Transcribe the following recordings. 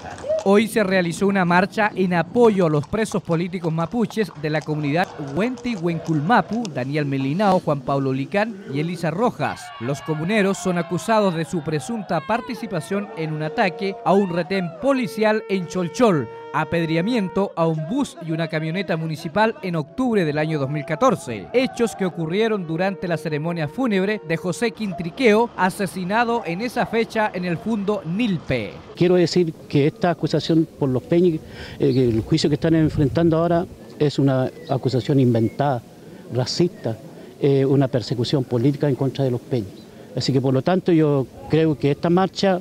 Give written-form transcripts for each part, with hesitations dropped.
Hoy se realizó una marcha en apoyo a los presos políticos mapuches de la comunidad Huenti-Huenculmapu, Daniel Melinao, Juan Pablo Licán y Elisa Rojas. Los comuneros son acusados de su presunta participación en un ataque a un retén policial en Cholchol, apedreamiento a un bus y una camioneta municipal en octubre del año 2014. Hechos que ocurrieron durante la ceremonia fúnebre de José Quintriqueo, asesinado en esa fecha en el fundo Nilpe. Quiero decir que esta acusación por los Peñi, el juicio que están enfrentando ahora, es una acusación inventada, racista, una persecución política en contra de los Peñi. Así que por lo tanto yo creo que esta marcha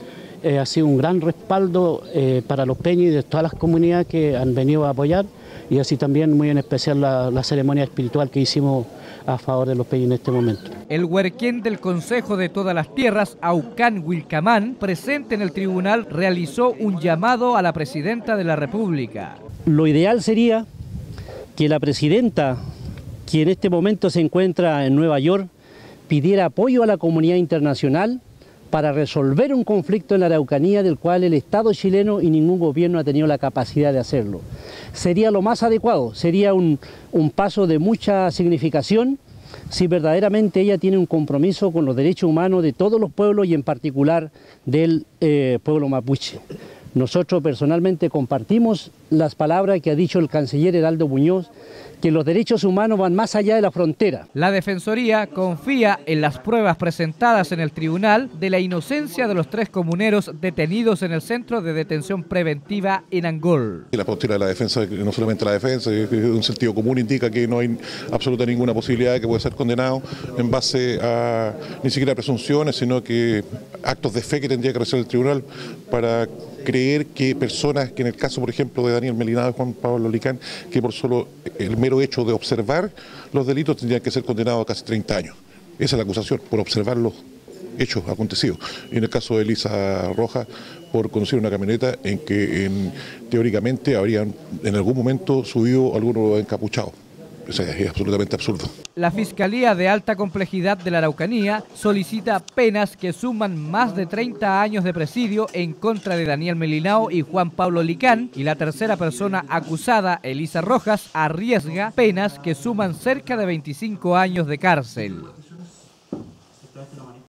ha sido un gran respaldo para los Peñi y de todas las comunidades que han venido a apoyar, y así también muy en especial la ceremonia espiritual que hicimos a favor de los Peñi en este momento. El huerquén del Consejo de Todas las Tierras, Aucán Wilcamán, presente en el tribunal, realizó un llamado a la presidenta de la República. Lo ideal sería que la presidenta, que en este momento se encuentra en Nueva York, pidiera apoyo a la comunidad internacional para resolver un conflicto en la Araucanía del cual el Estado chileno y ningún gobierno ha tenido la capacidad de hacerlo. Sería lo más adecuado, sería un paso de mucha significación si verdaderamente ella tiene un compromiso con los derechos humanos de todos los pueblos y en particular del pueblo mapuche. Nosotros personalmente compartimos las palabras que ha dicho el canciller Heraldo Muñoz, que los derechos humanos van más allá de la frontera. La Defensoría confía en las pruebas presentadas en el tribunal de la inocencia de los 3 comuneros detenidos en el centro de detención preventiva en Angol. La postura de la defensa, no solamente la defensa, un sentido común indica que no hay absoluta ninguna posibilidad de que pueda ser condenado en base a ni siquiera presunciones, sino que actos de fe que tendría que realizar el tribunal para creer que personas que en el caso, por ejemplo, de Daniel Melinao y Juan Pablo Licán, que por solo el mero hecho de observar los delitos tendrían que ser condenados a casi 30 años. Esa es la acusación, por observar los hechos acontecidos. Y en el caso de Elisa Rojas, por conducir una camioneta en que teóricamente habrían en algún momento subido algunos encapuchados. O sea, es absolutamente absurdo. La Fiscalía de Alta Complejidad de la Araucanía solicita penas que suman más de 30 años de presidio en contra de Daniel Melinao y Juan Pablo Licán, y la tercera persona acusada, Elisa Rojas, arriesga penas que suman cerca de 25 años de cárcel.